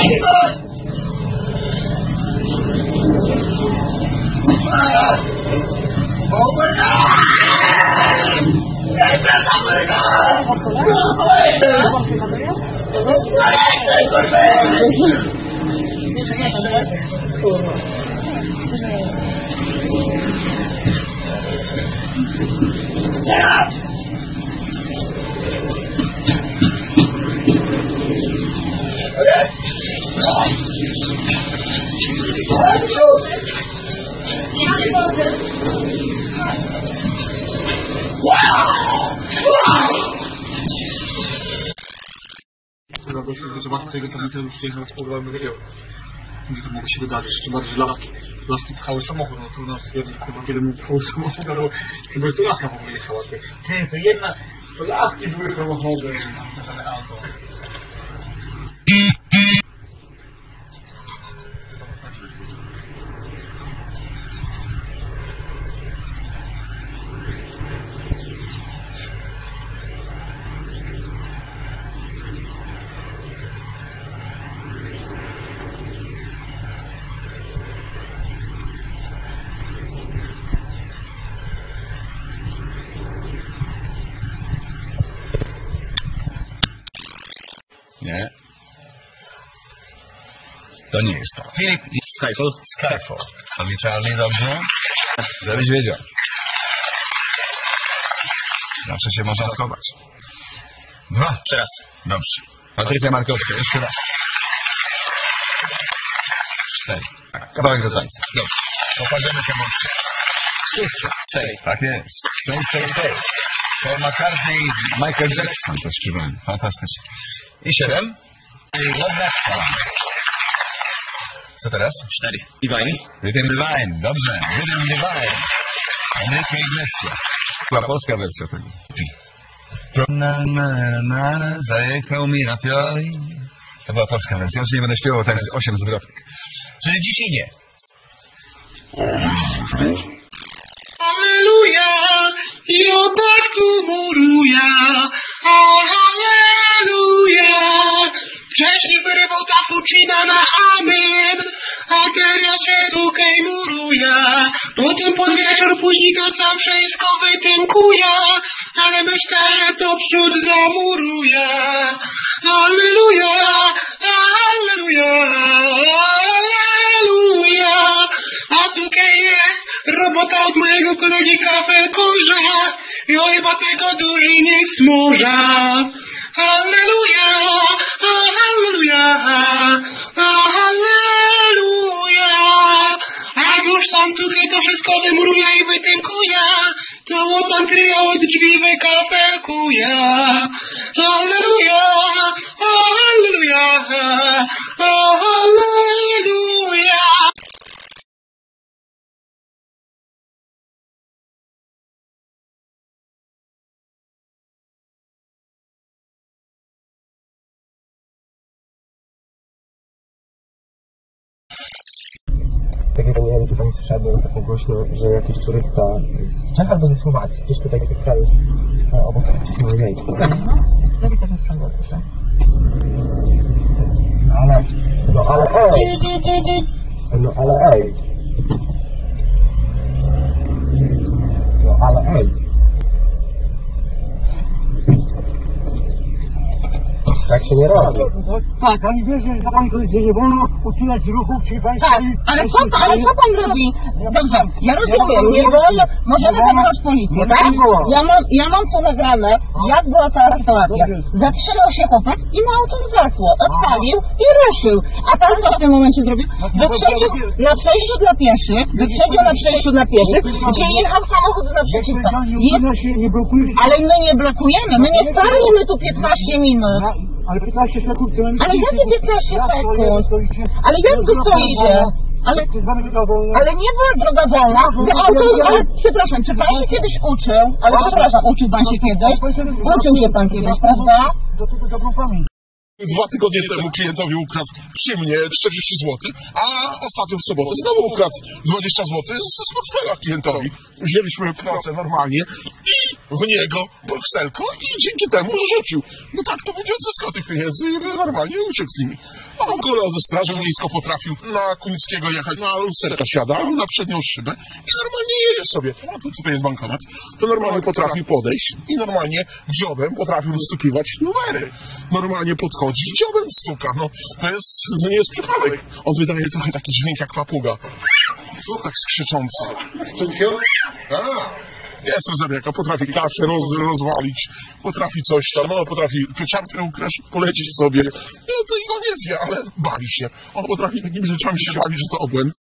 Zobaczcie tego tablicy, już przyjechał z programu wiedział, gdzie to mogło się wydarzyć, jeszcze bardziej laski pchały samochód, no trudno stwierdzić, kiedy mu pchały samochód, no chyba to laska w ogóle jechała, to jedna, to laski były samochody, na żadne auto. Nie. To nie jest to. Filip i Skyfall. Skyfall. Charlie, Charlie, dobrze? Żebyś wiedział. Zawsze się można schować. 2. Teraz. Dobrze. Patrycja Markowska, jeszcze raz. 4. Kawałek do tańca. Dobrze. Pokażemy się mocno. 6. Safe. Tak jest. Safe. Paul McCartney, Michael Jackson to śpiewałem. Fantastycznie. I 7. Co teraz? 4. Divine. Rhythm Divine. Dobrze. Rhythm Divine. Enrique Iglesias. Była polska wersja tego. Zajechał mi na fiori. To była polska wersja. Już nie będę śpiewał, tam jest 8 zwrotnych. Czyli dzisiaj nie. Alleluja, io tak tu muruję, alleluja. Wcześniej wyrywał ta fucina na amen, a teraz się tutaj muruje. Potem pod wieczór później to sam wszystko wytynkuje, ale myślę, że to przód zamuruje. Alleluja, alleluja, alleluja. A tutaj jest robota od mojego kolegi Kapelkorza. Ja chyba tego dłużej nie smuża. Halleluja, halleluja, halleluja. A już sam tutaj to wszystko wymuruje i wytynkuje, to tam kryja od drzwi wykapelkuje. Halleluja, halleluja, halleluja. Tak jak nie wiem, czy pani słyszała, było ostatnio głośno, że jakiś turysta z Czech albo ze Słowacji, gdzieś tutaj z tych krajów obok wcisnął jej. No i też nie sprawdzę, proszę. Ale ej! No ale ej! Tak się nie robi. Tak, pani wie, że za pani powiedzieć, że nie wolno ucinać ruchów, czy państwo... Tak, ale co pan robi? Dobrze, ja rozumiem, nie wolno, możemy zabrać policję, tak? Ja mam to nagrane, jak była ta sytuacja. Zatrzymał się chłopak i mu auto zgasło, odpalił i ruszył. A pan co w tym momencie zrobił? Wyprzedził na przejściu dla pieszych, gdzie jechał samochód naprzeciwko. Ale my nie blokujemy, my nie staliśmy tu 15 minut. Ale 15 sekund... Ale jakie 15 sekund? Ale jak wy stoicie? Ale nie była droga wolna, bo ale przepraszam, czy pan się kiedyś uczył? Ale przepraszam, uczył pan się kiedyś? Uczył się pan kiedyś, prawda? Do tego dobrą pamięć. 2 tygodnie temu klientowi ukradł przy mnie 40 zł, a ostatnio w sobotę znowu ukradł 20 zł ze smartfona klientowi. Wzięliśmy pracę normalnie i w niego brukselko i dzięki temu rzucił. No tak to mówiąc, zyskał tych pieniędzy i normalnie uciekł z nimi. A w ogóle ze straży miejsko potrafił na Kunickiego jechać, na lusterka siada, albo na przednią szybę i normalnie jedzie sobie. No to tutaj jest bankomat. To normalnie potrafił podejść i normalnie dziobem potrafił wystukiwać numery. Normalnie podchodzi, dziobem stuka. No to nie jest przypadek. On wydaje trochę taki dźwięk jak papuga. Tak skrzyczący. Jest rozrabiaka, potrafi kaszę rozwalić, potrafi coś tam, no, potrafi pieczarkę ukraść, polecieć sobie. No to i on nie zje, ale bawi się. On potrafi takimi rzeczami się bawić, że to obłęd.